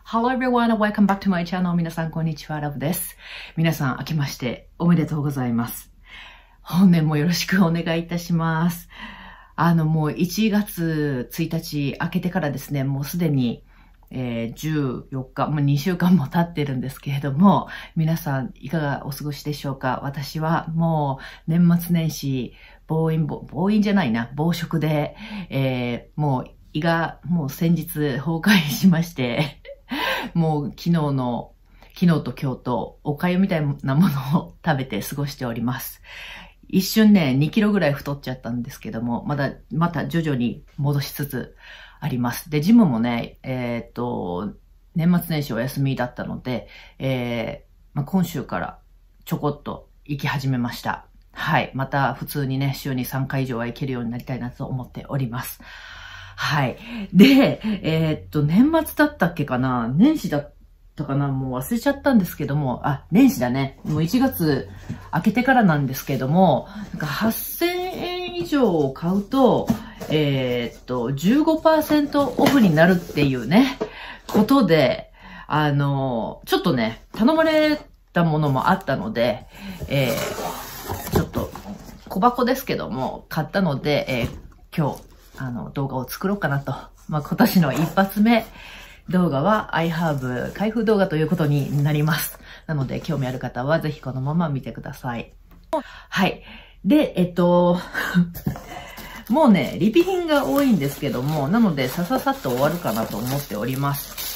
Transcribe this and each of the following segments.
Hello everyone and welcome back to my channel. 皆さんこんにちは、ラブです。皆さん明けましておめでとうございます。本年もよろしくお願いいたします。もう1月1日明けてからですね、もうすでに、14日、もう2週間も経ってるんですけれども、皆さんいかがお過ごしでしょうか？私はもう年末年始、暴食で、もう胃がもう先日崩壊しまして、もう昨日と今日とお粥みたいなものを食べて過ごしております。一瞬ね、2キロぐらい太っちゃったんですけども、また徐々に戻しつつあります。で、ジムもね、年末年始お休みだったので、今週からちょこっと行き始めました。はい。また普通にね、週に3回以上は行けるようになりたいなと思っております。はい。で、年末だったっけかな？年始だったかな？もう忘れちゃったんですけども、年始だね。もう1月明けてからなんですけども、なんか8000円以上を買うと、15% オフになるっていうね、ことで、ちょっとね、頼まれたものもあったので、ちょっと小箱ですけども、買ったので、今日、動画を作ろうかなと。今年の一発目動画は iHerb 開封動画ということになります。なので、興味ある方はぜひこのまま見てください。はい。で、もうね、リピ品が多いんですけども、なので、さっと終わるかなと思っております。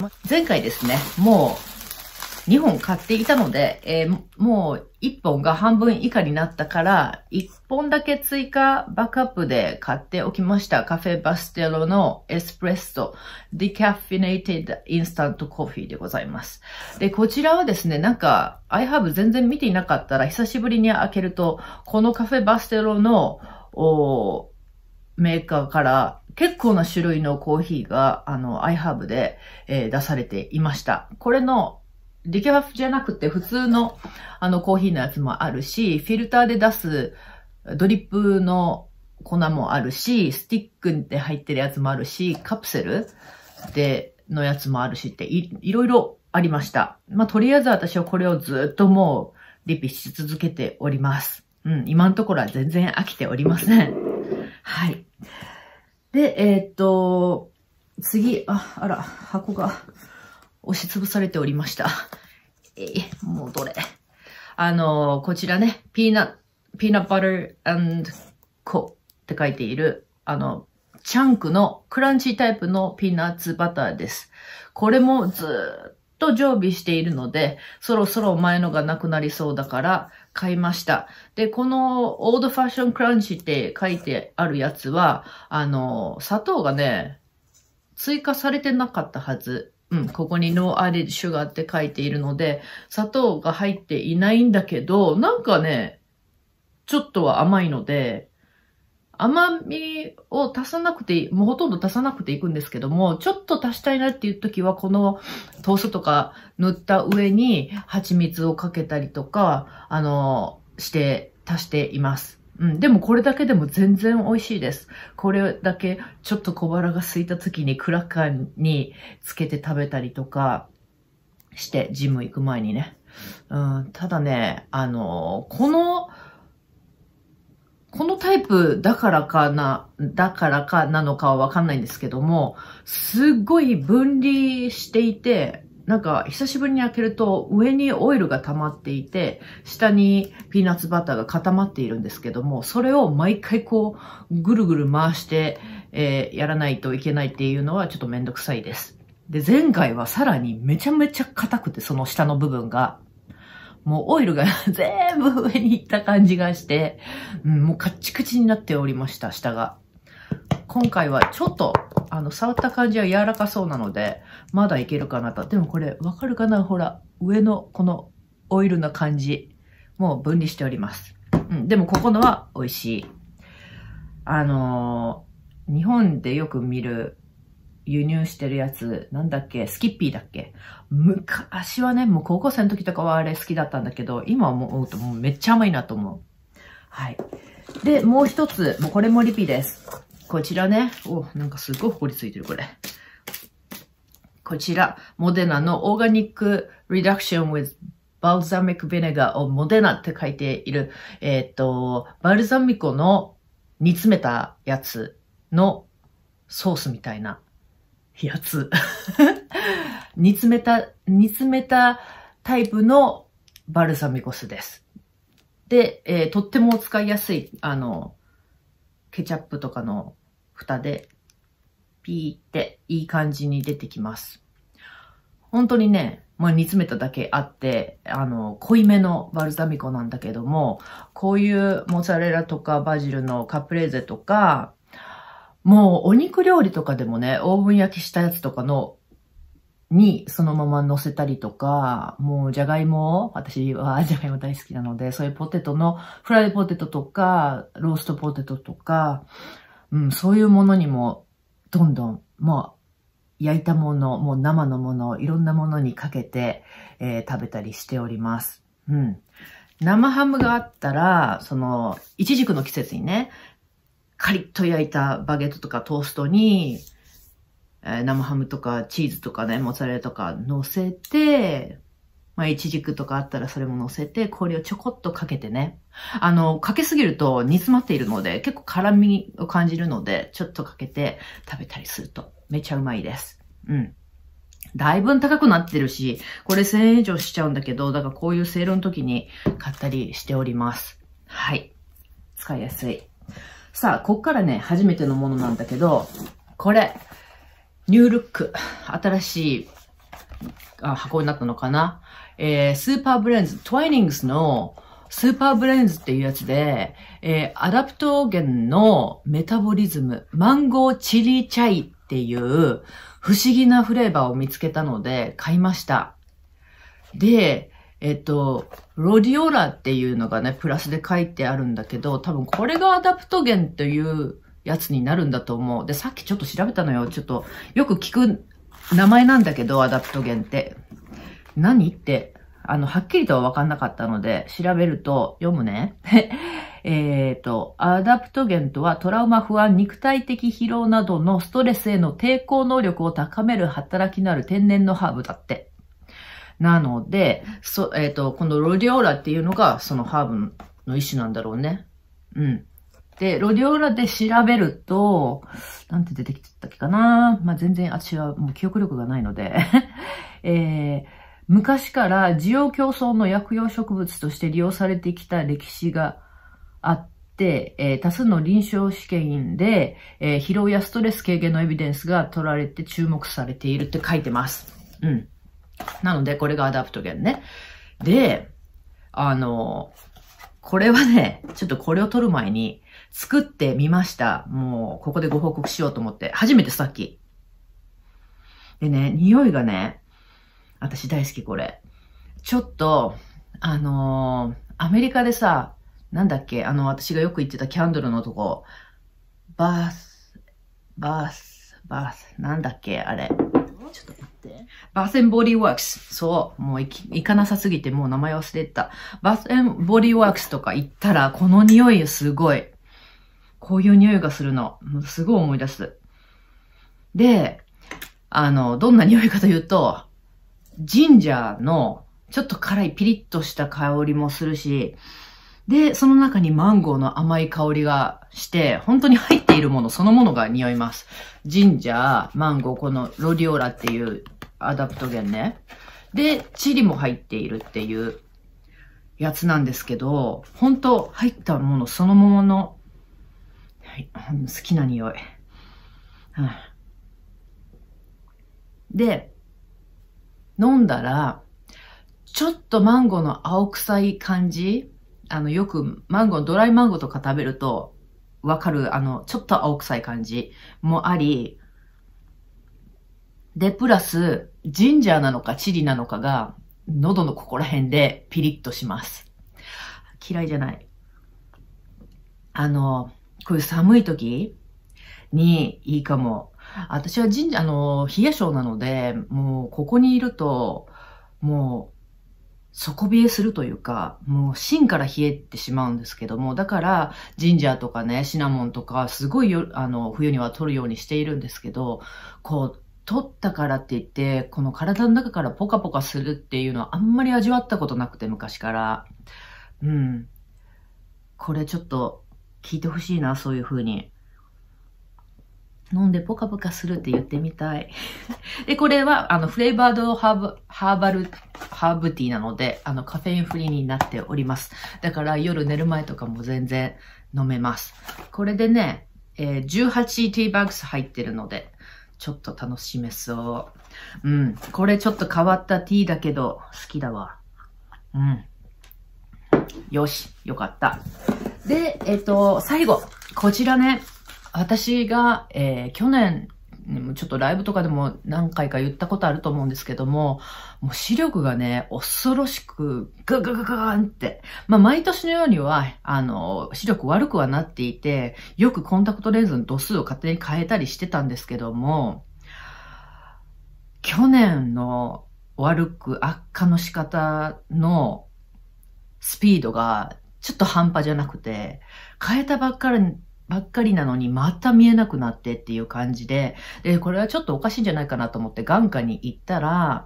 前回ですね、もう2本買っていたので、もう1本が半分以下になったから、1本だけ追加バックアップで買っておきました。カフェバステロのエスプレッソディカフィネイテッドインスタントコーヒーでございます。で、こちらはですね、なんか、iHerb 全然見ていなかったら、久しぶりに開けると、このカフェバステロのメーカーから結構な種類のコーヒーが、iHerb で、出されていました。これのディカフじゃなくて普通のコーヒーのやつもあるし、フィルターで出すドリップの粉もあるし、スティックで入ってるやつもあるし、カプセルのやつもあるしっていろいろありました。とりあえず私はこれをずっともうリピし続けております。今のところは全然飽きておりません。はい。で、次、箱が押しつぶされておりました。もうどれ？こちらね、ピーナッバター&コって書いている、チャンクのクランチタイプのピーナッツバターです。これもずーっと常備しているので、そろそろ前のがなくなりそうだから買いました。で、このオールドファッションクランチって書いてあるやつは、砂糖がね、追加されてなかったはず。ここに No added sugar って書いているので、砂糖が入っていないんだけど、なんかね、ちょっとは甘いので、甘みを足さなくて、もうほとんど足さなくていくんですけども、ちょっと足したいなっていう時は、このトーストとか塗った上に蜂蜜をかけたりとか、して足しています。でもこれだけでも全然美味しいです。これだけちょっと小腹が空いた時にクラッカーにつけて食べたりとかしてジム行く前にね。ただね、このタイプだからかなのかはわかんないんですけども、すっごい分離していて、なんか久しぶりに開けると上にオイルが溜まっていて、下にピーナッツバターが固まっているんですけども、それを毎回こうぐるぐる回して、やらないといけないっていうのはちょっとめんどくさいです。で、前回はさらにめちゃめちゃ硬くて、その下の部分が。もうオイルが全部上に行った感じがして、もうカッチカチになっておりました、下が。今回はちょっと、触った感じは柔らかそうなので、まだいけるかなと。でもこれ、わかるかな？ほら、上のこのオイルな感じ、もう分離しております。でもここのは美味しい。日本でよく見る、輸入してるやつ、なんだっけ？スキッピーだっけ？昔はね、もう高校生の時とかはあれ好きだったんだけど、今思うともうめっちゃ甘いなと思う。はい。で、もう一つ、もうこれもリピです。こちらね、なんかすごいほこりついてる、これ。 こちら、モデナのオーガニックリダクション with balsamic vinegar をモデナって書いている、バルザミコの煮詰めたやつのソースみたいなやつ。煮詰めたタイプのバルサミコ酢です。で、とっても使いやすい、ケチャップとかの蓋で、ピーっていい感じに出てきます。本当にね、まあ煮詰めただけあって、濃いめのバルサミコなんだけども、こういうモッツァレラとかバジルのカプレーゼとか、もうお肉料理とかでもね、オーブン焼きしたやつとかにそのまま乗せたりとか、もうじゃがいも、私はじゃがいも大好きなので、そういうポテトの、フライドポテトとか、ローストポテトとか、そういうものにも、どんどん、もう、焼いたもの、もう生のもの、いろんなものにかけて、食べたりしております。生ハムがあったら、イチジクの季節にね、カリッと焼いたバゲットとかトーストに、生ハムとかチーズとかね、モッツァレラとか乗せて、まあ、イチジクとかあったらそれも乗せて、これをちょこっとかけてね。かけすぎると煮詰まっているので、結構辛みを感じるので、ちょっとかけて食べたりするとめっちゃうまいです。だいぶ高くなってるし、これ1000円以上しちゃうんだけど、だからこういうセールの時に買ったりしております。はい。使いやすい。さあ、こっからね、初めてのものなんだけど、これ、ニュールック。新しい箱になったのかな。スーパーブレンズ、トワイニングスのスーパーブレンズっていうやつで、アダプトゲンのメタボリズム、マンゴーチリチャイっていう不思議なフレーバーを見つけたので買いました。で、ロディオラっていうのがね、プラスで書いてあるんだけど、多分これがアダプトゲンというやつになるんだと思う。で、さっきちょっと調べたのよ。ちょっとよく聞く名前なんだけど、アダプトゲンって。何って、はっきりとは分かんなかったので、調べると、読むね。アダプトゲンとはトラウマ、不安、肉体的疲労などのストレスへの抵抗能力を高める働きのある天然のハーブだって。なので、このロディオーラっていうのがそのハーブの一種なんだろうね。で、ロディオーラで調べると、なんて出てきてたっけかな。まあ、全然、私はもう記憶力がないので、昔から需要競争の薬用植物として利用されてきた歴史があって、多数の臨床試験で、疲労やストレス軽減のエビデンスが取られて注目されているって書いてます。なので、これがアダプトゲンね。で、これはね、ちょっとこれを取る前に作ってみました。もう、ここでご報告しようと思って。初めてさっき。でね、匂いがね、私大好きこれ。ちょっと、アメリカでさ、なんだっけ、私がよく行ってたキャンドルのとこ、バース、なんだっけ、あれ。ちょっと待って。バース&ボディワークス。そう。もう行かなさすぎてもう名前忘れてた。バース&ボディワークスとか行ったら、この匂いすごい。こういう匂いがするの。すごい思い出す。で、どんな匂いかというと、ジンジャーのちょっと辛いピリッとした香りもするし、で、その中にマンゴーの甘い香りがして、本当に入っているものそのものが匂います。ジンジャー、マンゴー、このロディオラっていうアダプトゲンね。で、チリも入っているっていうやつなんですけど、本当入ったものそのものの、はい、好きな匂い。で、飲んだら、ちょっとマンゴーの青臭い感じ、よくドライマンゴーとか食べると、わかる、ちょっと青臭い感じもあり、で、プラス、ジンジャーなのかチリなのかが、喉のここら辺でピリッとします。嫌いじゃない。こういう寒い時にいいかも。私は冷え性なので、もうここにいると、もう底冷えするというか、もう芯から冷えてしまうんですけども、だからジンジャーとかね、シナモンとか、すごい冬には取るようにしているんですけど、こう、 取ったからって言って、この体の中からポカポカするっていうのはあんまり味わったことなくて、昔から。うん。これちょっと聞いてほしいな、そういう風に。飲んでポカポカするって言ってみたい。で、これは、フレーバードハーブティーなので、カフェインフリーになっております。だから夜寝る前とかも全然飲めます。これでね、18ティーバッグス入ってるので、ちょっと楽しめそう。うん。これちょっと変わったティーだけど、好きだわ。うん。よし、よかった。で、最後、こちらね、私が、去年、ちょっとライブとかでも何回か言ったことあると思うんですけども、もう視力がね、恐ろしく、ガガガガガンって、まあ毎年のようには、視力悪くはなっていて、よくコンタクトレンズの度数を勝手に変えたりしてたんですけども、去年の悪化の仕方のスピードがちょっと半端じゃなくて、変えたばっかりなのにまた見えなくなってっていう感じで、で、これはちょっとおかしいんじゃないかなと思って眼科に行ったら、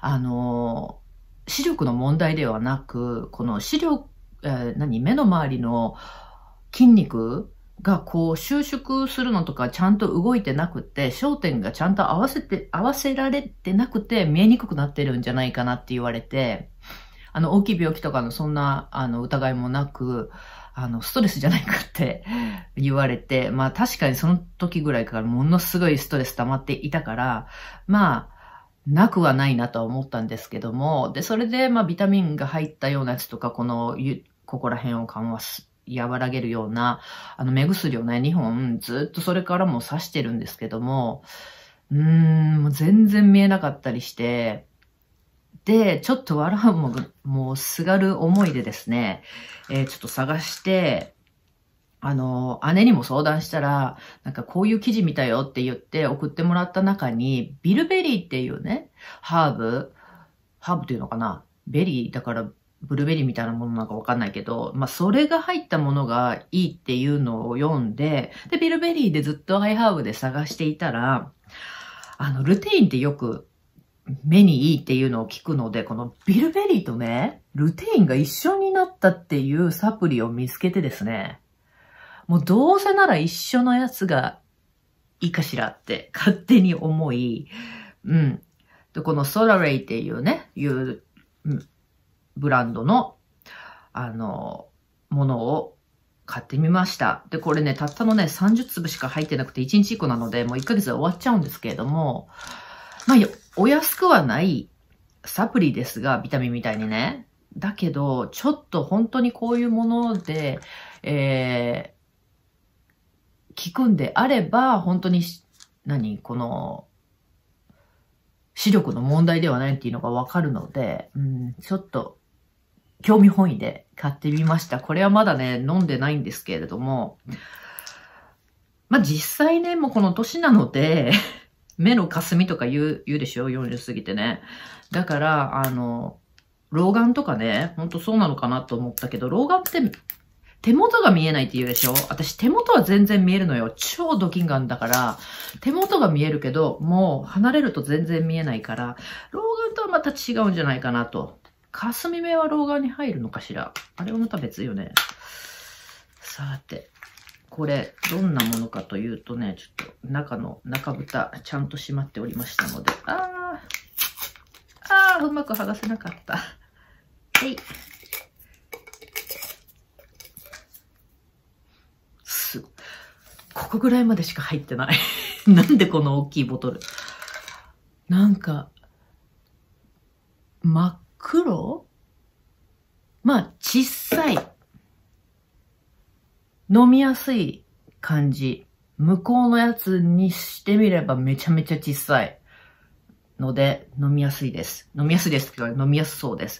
視力の問題ではなく、この目の周りの筋肉がこう収縮するのとかちゃんと動いてなくて、焦点がちゃんと合わせられてなくて見えにくくなってるんじゃないかなって言われて、大きい病気とかのそんな、疑いもなく、ストレスじゃないかって言われて、まあ確かにその時ぐらいからものすごいストレス溜まっていたから、まあ、なくはないなとは思ったんですけども、で、それでまあビタミンが入ったようなやつとか、ここら辺を和らげるような、目薬をね、2本ずっとそれからも刺してるんですけども、もう全然見えなかったりして、で、ちょっともうすがる思いでですね、ちょっと探して、姉にも相談したら、なんかこういう記事見たよって言って送ってもらった中に、ビルベリーっていうね、ハーブっていうのかな、ベリーだからブルーベリーみたいなものなんかわかんないけど、まあそれが入ったものがいいっていうのを読んで、で、ビルベリーでずっとアイハーブで探していたら、ルテインってよく目にいいっていうのを聞くので、このビルベリーとね、ルテインが一緒になったっていうサプリを見つけてですね、もうどうせなら一緒のやつがいいかしらって勝手に思い、うん。で、このソラレイっていうね、ブランドの、ものを買ってみました。で、これね、たったのね、30粒しか入ってなくて1日1個なので、もう1ヶ月で終わっちゃうんですけれども、まあ、お安くはないサプリですが、ビタミンみたいにね。だけど、ちょっと本当にこういうもので、効くんであれば、本当に、この、視力の問題ではないっていうのがわかるので、ちょっと、興味本位で買ってみました。これはまだね、飲んでないんですけれども、まあ、実際ね、もうこの年なので、目の霞とか言うでしょ ?40 過ぎてね。だから、老眼とかね、ほんとそうなのかなと思ったけど、老眼って手元が見えないって言うでしょ私手元は全然見えるのよ。超ドキンガンだから、手元が見えるけど、もう離れると全然見えないから、老眼とはまた違うんじゃないかなと。霞目は老眼に入るのかしらあれはまた別よね。さて。これ、どんなものかというとね、ちょっと中の中蓋、ちゃんと閉まっておりましたので、うまく剥がせなかった。はい。ここぐらいまでしか入ってない。なんでこの大きいボトル。なんか、真っ黒？まあ、小さい。飲みやすい感じ。向こうのやつにしてみればめちゃめちゃ小さいので飲みやすいです。飲みやすいですけど飲みやすそうです。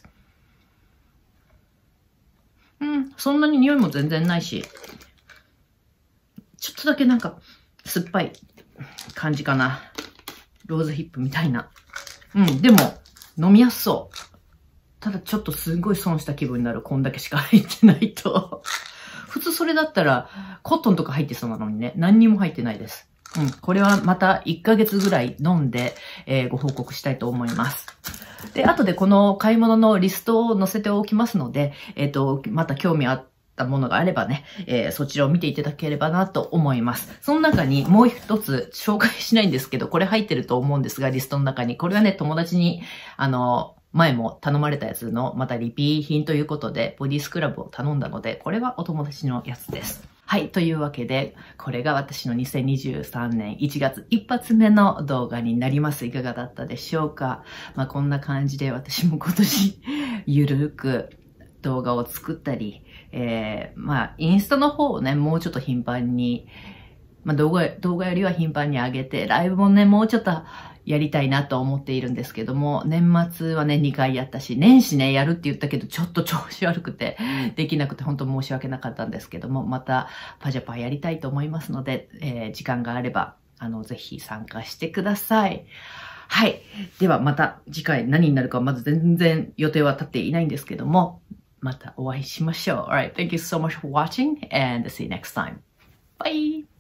そんなに匂いも全然ないし、ちょっとだけなんか酸っぱい感じかな。ローズヒップみたいな。でも飲みやすそう。ただちょっとすごい損した気分になる。こんだけしか入ってないと。普通それだったらコットンとか入ってそうなのにね、何にも入ってないです。 これはまた1ヶ月ぐらい飲んで、ご報告したいと思います。で、後でこの買い物のリストを載せておきますので、また興味あったものがあればね、そちらを見ていただければなと思います。その中にもう一つ紹介しないんですけど、これ入ってると思うんですが、リストの中に。これはね、友達に、前も頼まれたやつの、またリピー品ということで、ボディスクラブを頼んだので、これはお友達のやつです。はい。というわけで、これが私の2023年1月一発目の動画になります。いかがだったでしょうか？こんな感じで私も今年、ゆるく動画を作ったり、インスタの方をね、もうちょっと頻繁に、動画よりは頻繁に上げて、ライブもね、もうちょっとやりたいなと思っているんですけども、年末はね、2回やったし、年始ね、やるって言ったけど、ちょっと調子悪くて、できなくて、本当申し訳なかったんですけども、また、パジャパやりたいと思いますので、時間があれば、ぜひ参加してください。はい。では、また次回何になるかはまず全然予定は立っていないんですけども、またお会いしましょう。Alright, thank you so much for watching and see you next time. Bye!